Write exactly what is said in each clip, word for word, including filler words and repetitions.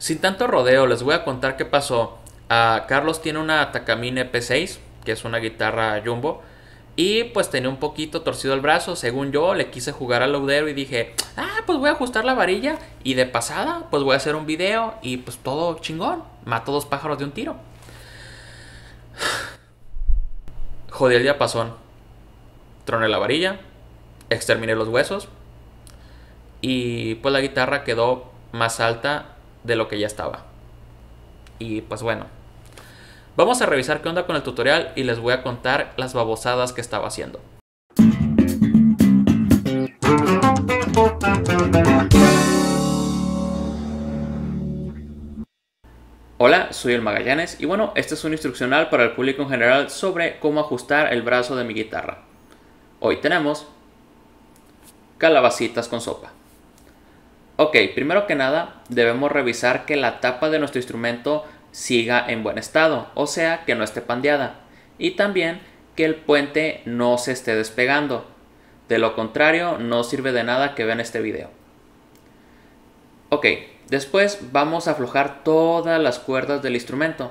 Sin tanto rodeo, les voy a contar qué pasó. Ah, Carlos tiene una Takamine P seis, que es una guitarra jumbo. Y pues tenía un poquito torcido el brazo. Según yo, le quise jugar al laudero y dije, ah, pues voy a ajustar la varilla. Y de pasada, pues voy a hacer un video. Y pues todo chingón. Mato dos pájaros de un tiro. Jodí el diapasón. Troné la varilla. Exterminé los huesos. Y pues la guitarra quedó más alta de lo que ya estaba. Y pues bueno, vamos a revisar qué onda con el tutorial y les voy a contar las babosadas que estaba haciendo. Hola, soy el Magallanes y bueno, este es un instruccional para el público en general sobre cómo ajustar el brazo de mi guitarra. Hoy tenemos calabacitas con sopa. Ok, primero que nada debemos revisar que la tapa de nuestro instrumento siga en buen estado, o sea que no esté pandeada, y también que el puente no se esté despegando. De lo contrario no sirve de nada que vean este video. Ok, después vamos a aflojar todas las cuerdas del instrumento.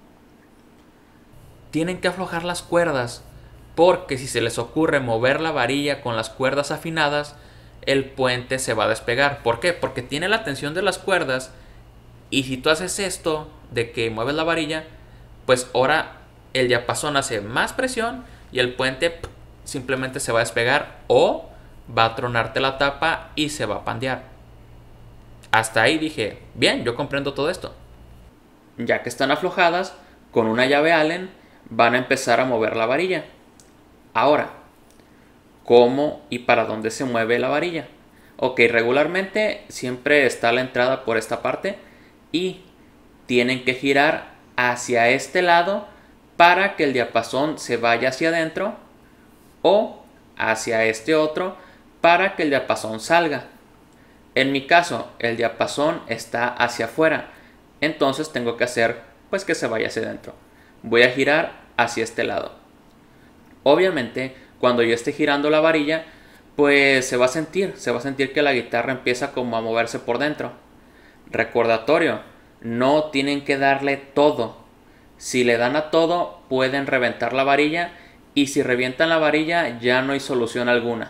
Tienen que aflojar las cuerdas porque si se les ocurre mover la varilla con las cuerdas afinadas, el puente se va a despegar. ¿Por qué? Porque tiene la tensión de las cuerdas y si tú haces esto de que mueves la varilla, pues ahora el diapasón hace más presión y el puente simplemente se va a despegar o va a tronarte la tapa y se va a pandear. Hasta ahí dije, bien, yo comprendo todo esto. Ya que están aflojadas, con una llave Allen van a empezar a mover la varilla. Ahora, ¿cómo y para dónde se mueve la varilla? Ok, regularmente siempre está la entrada por esta parte y tienen que girar hacia este lado para que el diapasón se vaya hacia adentro o hacia este otro para que el diapasón salga. En mi caso, el diapasón está hacia afuera, entonces tengo que hacer pues que se vaya hacia adentro. Voy a girar hacia este lado. Obviamente, cuando yo esté girando la varilla, pues se va a sentir, se va a sentir que la guitarra empieza como a moverse por dentro. Recordatorio, no tienen que darle todo. Si le dan a todo, pueden reventar la varilla y si revientan la varilla ya no hay solución alguna.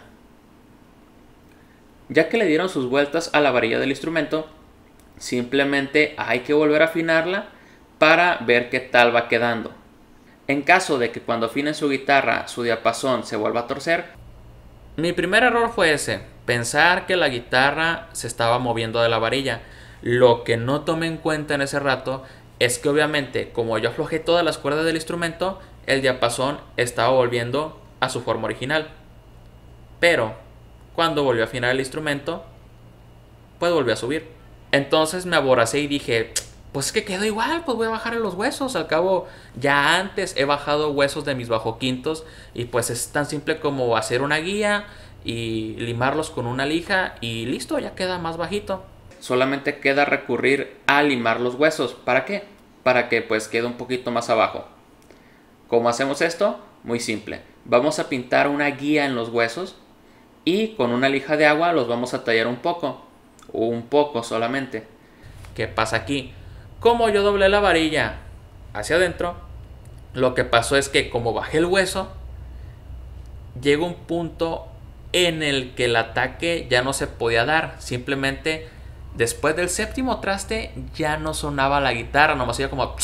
Ya que le dieron sus vueltas a la varilla del instrumento, simplemente hay que volver a afinarla para ver qué tal va quedando. En caso de que cuando afinen su guitarra su diapasón se vuelva a torcer, mi primer error fue ese, pensar que la guitarra se estaba moviendo de la varilla. Lo que no tomé en cuenta en ese rato es que obviamente como yo aflojé todas las cuerdas del instrumento, el diapasón estaba volviendo a su forma original. Pero cuando volvió a afinar el instrumento, pues volvió a subir. Entonces me aboracé y dije, pues es que quedó igual, pues voy a bajar los huesos. Al cabo, ya antes he bajado huesos de mis bajo quintos y pues es tan simple como hacer una guía y limarlos con una lija y listo, ya queda más bajito. Solamente queda recurrir a limar los huesos. ¿Para qué? Para que pues quede un poquito más abajo. ¿Cómo hacemos esto? Muy simple. Vamos a pintar una guía en los huesos y con una lija de agua los vamos a tallar un poco. Un poco solamente. ¿Qué pasa aquí? Como yo doblé la varilla hacia adentro, lo que pasó es que como bajé el hueso, llega un punto en el que el ataque ya no se podía dar. Simplemente después del séptimo traste ya no sonaba la guitarra, nomás iba como...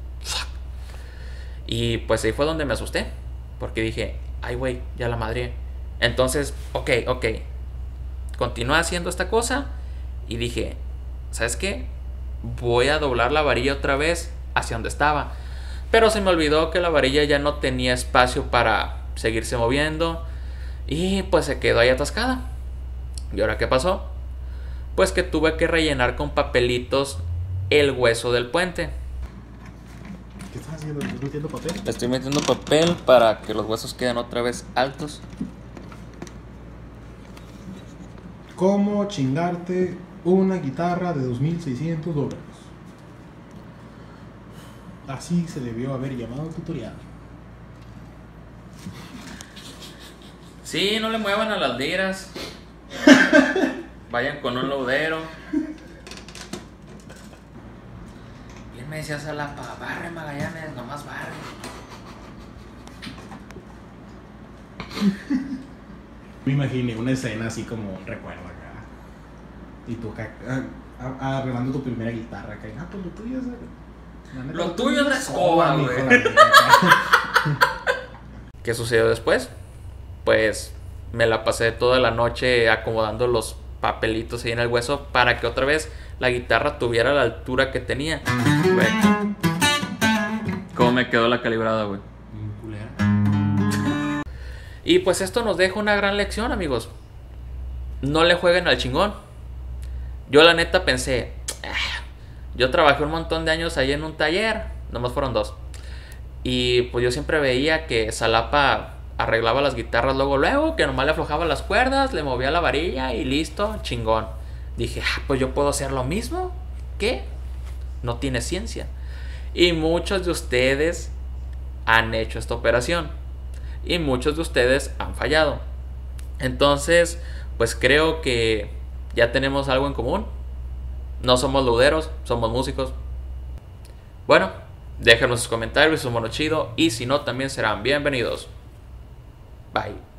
Y pues ahí fue donde me asusté, porque dije, ay güey, ya la madrié. Entonces, ok, ok, continué haciendo esta cosa y dije, ¿sabes qué? Voy a doblar la varilla otra vez hacia donde estaba. Pero se me olvidó que la varilla ya no tenía espacio para seguirse moviendo y pues se quedó ahí atascada. ¿Y ahora qué pasó? Pues que tuve que rellenar con papelitos el hueso del puente. ¿Qué estás haciendo? ¿Le estás metiendo papel? Le estoy metiendo papel para que los huesos queden otra vez altos. ¿Cómo chingarte una guitarra de dos mil seiscientos dólares? Así se debió haber llamado el tutorial. Sí, no le muevan a las liras. Vayan con un laudero. ¿Qué me decía Salapa? Barre, Magallanes, nomás barre. Me imaginé una escena así como un recuerdo acá. Y tú acá, ah, ah, arreglando tu primera guitarra acá. Ah, pues lo tuyo es... la neta, Lo tuyo es la escoba, mijo, güey. la neta, acá. ¿Qué sucedió después? Pues me la pasé toda la noche acomodando los papelitos ahí en el hueso para que otra vez la guitarra tuviera la altura que tenía. Güey. ¿Cómo me quedó la calibrada, güey? Bien culera. Y pues esto nos deja una gran lección, amigos. No le jueguen al chingón. Yo la neta pensé, "Ah, yo trabajé un montón de años ahí en un taller, nomás fueron dos. Y pues yo siempre veía que Salapa arreglaba las guitarras luego, luego, que nomás le aflojaba las cuerdas, le movía la varilla y listo, chingón. Dije, ah, pues yo puedo hacer lo mismo. ¿Qué? No tiene ciencia. Y muchos de ustedes han hecho esta operación. Y muchos de ustedes han fallado. Entonces, pues creo que ya tenemos algo en común. No somos luderos, somos músicos. Bueno, déjenos sus comentarios, es un mono chido. Y si no, también serán bienvenidos. Bye.